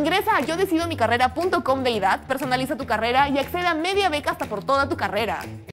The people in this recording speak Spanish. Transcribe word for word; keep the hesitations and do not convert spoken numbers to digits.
Ingresa a yo decido mi carrera punto com de I D A T, personaliza tu carrera y accede a media beca hasta por toda tu carrera.